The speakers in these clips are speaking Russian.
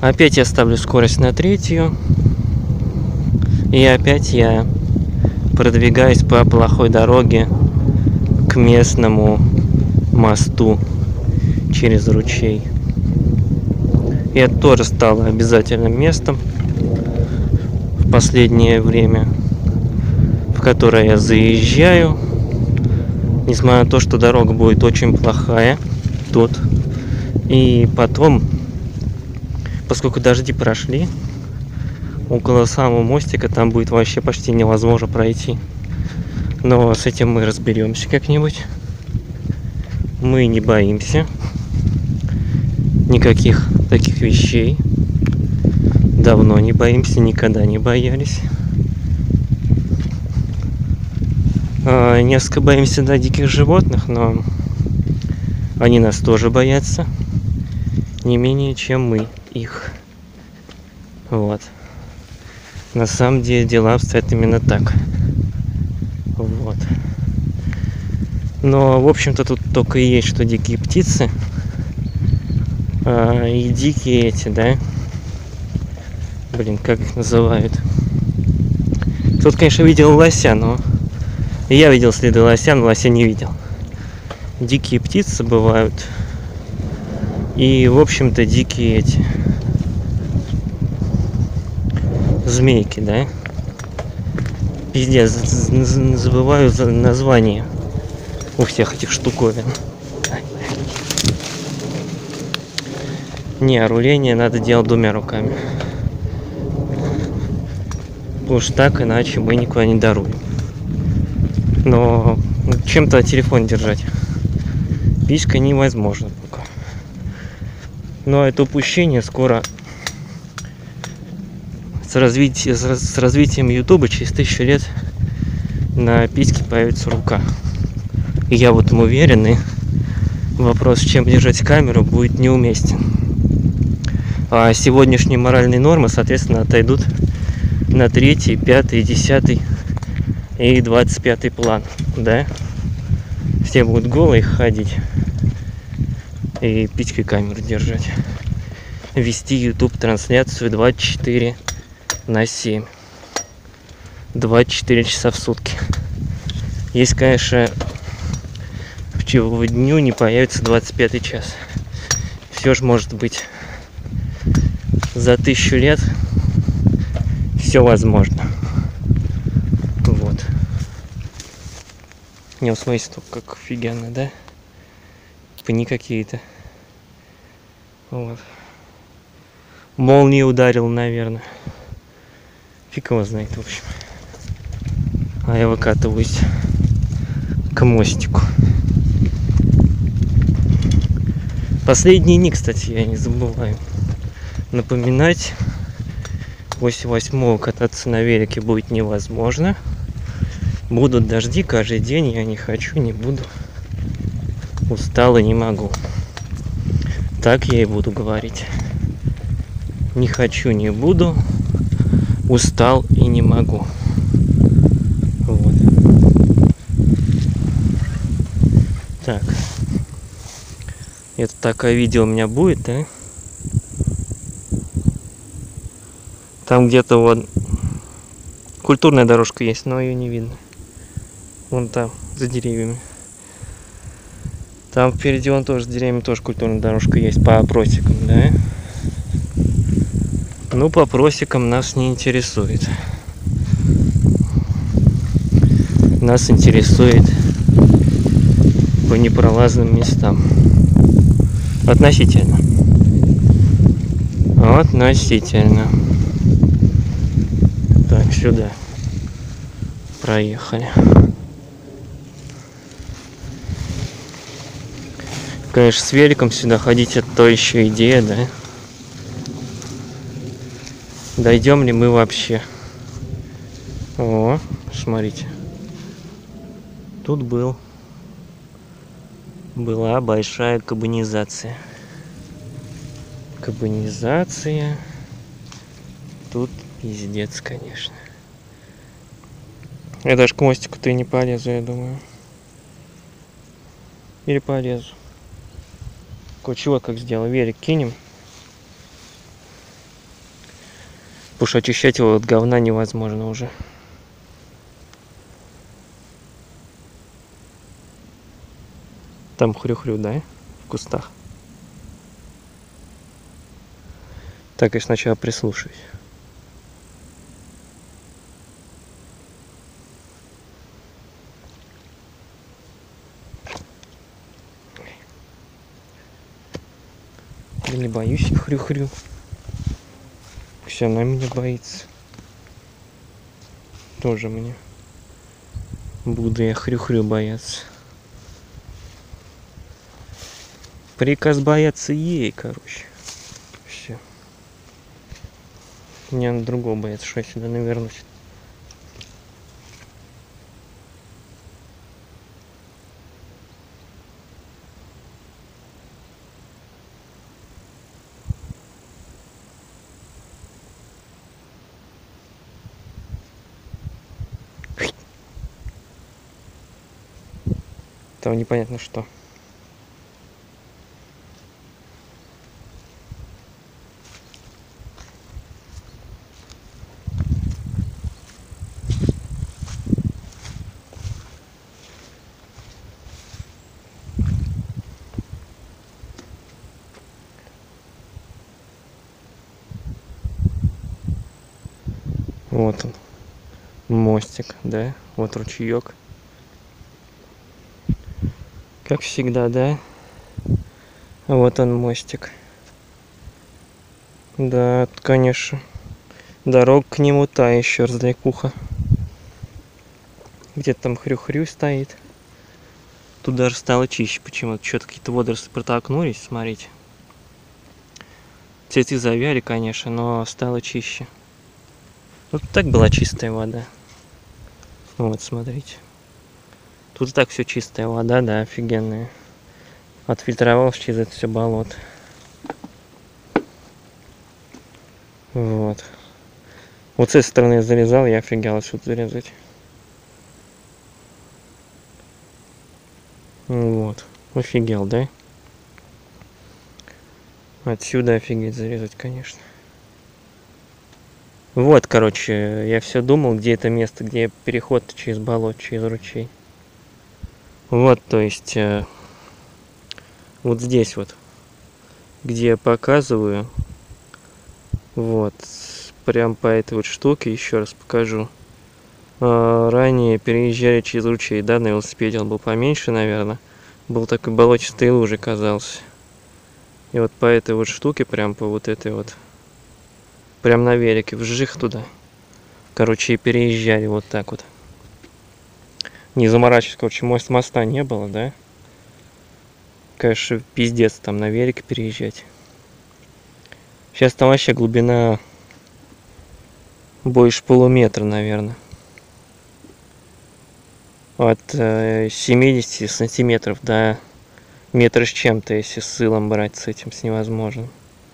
Опять я ставлю скорость на 3. И опять я продвигаюсь по плохой дороге к местному мосту через ручей. И это тоже стало обязательным местом в последнее время, в которое я заезжаю, несмотря на то, что дорога будет очень плохая тут. И потом, поскольку дожди прошли, около самого мостика там будет вообще почти невозможно пройти. Но с этим мы разберемся как-нибудь. Мы не боимся никаких таких вещей. Давно не боимся, никогда не боялись. Несколько боимся, да, диких животных, но они нас тоже боятся не менее, чем мы их. Вот. На самом деле дела обстоят именно так. Вот. Но, в общем-то, тут только и есть, что дикие птицы. И дикие эти, да? Блин, как их называют? Тут, конечно, видел лося, но... Я видел следы лося, но лося не видел. Дикие птицы бывают. И, в общем-то, дикие эти... змейки, да? Пиздец, забываю название у всех этих штуковин. Не, руление надо делать 2 руками. Уж так, иначе мы никуда не дорулим. Но чем-то телефон держать писькой невозможно пока. Но это упущение скоро с развитием Ютуба через 1000 лет на письке появится рука. И я в этом уверен, и вопрос, чем держать камеру, будет неуместен. А сегодняшние моральные нормы, соответственно, отойдут на 3, 5, 10 и 25 план, да? Все будут голые ходить и писькой камеру держать. Вести YouTube трансляцию 24/7. 24 часа в сутки. Если, конечно, в дню не появится 25 час. Все же может быть. За 1000 лет все возможно. Вот. Не, вот смотрите, как офигенно, да? Пни какие-то. Вот. Молния ударил, наверное. Фиг его знает, в общем. А я выкатываюсь к мостику. Последние дни, кстати, я не забываю напоминать. После 8 кататься на велике будет невозможно. Будут дожди каждый день. Я не хочу, не буду. Устал и не могу. Так я и буду говорить. Не хочу, не буду. Устал и не могу. Вот. Так. Это такое видео у меня будет, да? Там где-то вот культурная дорожка есть, но ее не видно. Вон там, за деревьями. Там впереди вон тоже с деревьями тоже культурная дорожка есть по просекам, да? Ну, по просекам нас не интересует. Нас интересует по непролазным местам. Относительно. Относительно. Так, сюда. Проехали. Конечно, с великом сюда ходить, это то еще идея, да? Дойдем ли мы вообще? О, смотрите. Тут была большая кабанизация. Кабанизация. Тут пиздец, конечно. Я даже к мостику-то и не полезу, я думаю. Или полезу. Чего как сделал? Велик кинем. Потому что очищать его от говна невозможно уже. Там хрю-хрю, да? В кустах. Так, я сначала прислушаюсь. Я не боюсь хрю-хрю. Все, она меня боится. Тоже мне. Буду я хрю-хрю бояться. Приказ бояться ей, короче. Все. Мне надо другого бояться, что я сюда навернусь. Там непонятно что. Вот он. Мостик, да? Вот ручеек. Как всегда, да? Вот он мостик. Да, конечно. Дорога к нему та еще развлекуха. Где-то там хрю-хрю стоит. Тут даже стало чище почему-то. Что-то какие-то водоросли протолкнулись, смотрите. Цветы завяли, конечно, но стало чище. Вот так была чистая вода. Вот, смотрите. Тут и так все чистая вода, да, офигенная. Отфильтровалась через это все болото. Вот. Вот с этой стороны я залезал, я офигел отсюда залезать. Вот. Офигел, да? Отсюда офигеть залезать, конечно. Вот, короче, я все думал, где это место, где переход через болото, через ручей. Вот, то есть, вот здесь вот, где я показываю, вот, прям по этой вот штуке, еще раз покажу. Ранее переезжали через ручей, да, на велосипеде, он был поменьше, наверное. Был такой болотистой лужей, казался. И вот по этой вот штуке, прям по вот этой вот, прям на велике, вжих туда. Короче, и переезжали вот так вот. Не заморачиваясь, короче, моста не было, да? Конечно, пиздец там на велике переезжать. Сейчас там вообще глубина больше полуметра, наверное. От 70 сантиметров до метра с чем-то, если с сылом брать, с этим, с невозможным.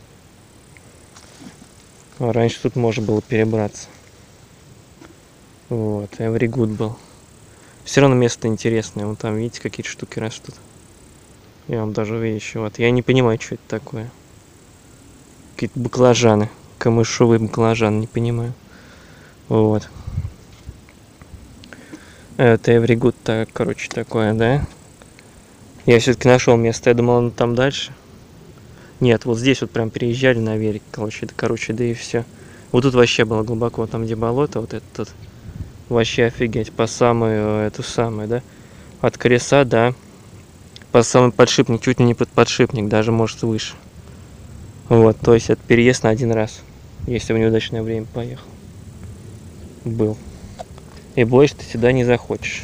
А раньше тут можно было перебраться. Вот, every good был. Все равно место интересное. Вон там, видите, какие-то штуки растут. Я вам даже увеличу. Вот. Я не понимаю, что это такое. Какие-то баклажаны. Камышовые баклажаны, не понимаю. Вот. Это every good, так, короче, такое, да? Я все-таки нашел место. Я думал, он там дальше. Нет, вот здесь вот прям переезжали на велик. Короче, да и все. Вот тут вообще было глубоко. Вот там, где болото, вот этот. Вообще офигеть, по самую, эту самую, да, от колеса, да, по самый подшипник, чуть ли не под подшипник, даже может выше. Вот, то есть это переезд на один раз, если в неудачное время поехал. Был. И больше ты сюда не захочешь.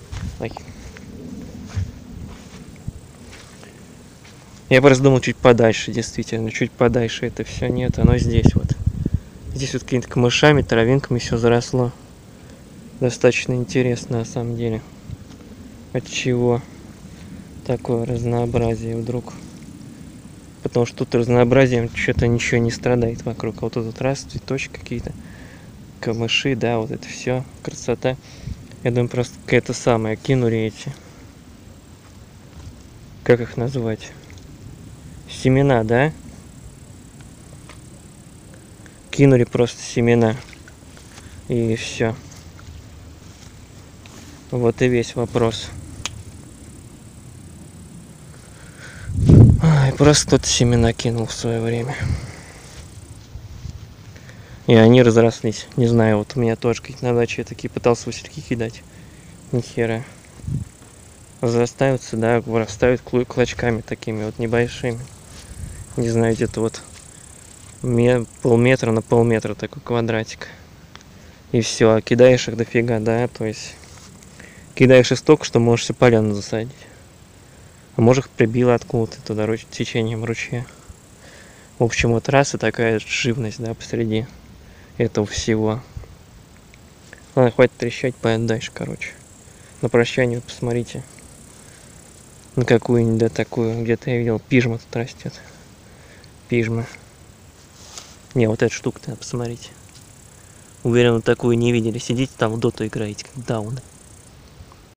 Я просто думал чуть подальше, действительно, чуть подальше это все нет, оно здесь вот. Здесь вот какими-то камышами, травинками все заросло. Достаточно интересно на самом деле. От чего такое разнообразие вдруг? Потому что тут разнообразием что-то ничего не страдает вокруг. А вот тут раз, цветочки какие-то, камыши, да, вот это все, красота. Я думаю, просто какая-то самая, кинули эти, как их назвать? Семена, да? кинули просто семена. И все. Вот и весь вопрос. Просто кто-то семена кинул в свое время. И они разрослись. Не знаю, вот у меня тоже на даче я такие пытался васильки кидать. Ни хера. Зарастаются, да, вырастают клочками такими вот небольшими. Не знаю, где-то вот полметра на полметра такой квадратик. И все, а кидаешь их дофига, да, то есть кидаешь их столько, что можешь все поляну засадить. А может их прибило откуда-то туда течением ручья. В общем, вот раз и такая живность, да, посреди этого всего. Ладно, хватит трещать, поедем дальше, короче. На прощание посмотрите. На какую-нибудь, да, такую. Где-то я видел, пижма тут растет. Пижма. Не, вот эту штуку-то посмотрите. Уверен, вот такую не видели. Сидите там в доту играете, как дауны.